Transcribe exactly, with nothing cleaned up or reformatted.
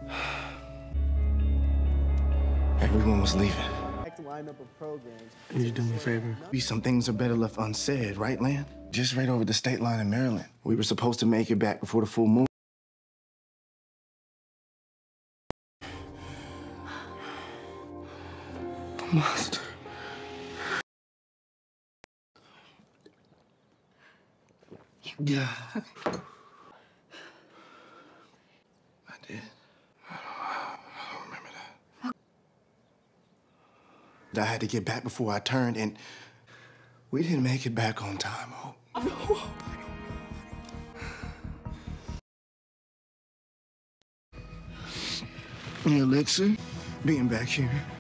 Everyone was leaving. Lineup of programs. Can you do me a favor? Be some things are better left unsaid, right, Lan? Just right over the state line in Maryland. We were supposed to make it back before the full moon. The monster. Yeah. I did. I don't, I don't remember that. I had to get back before I turned, and we didn't make it back on time, Hope. I know. Yeah, Elixir, being back here.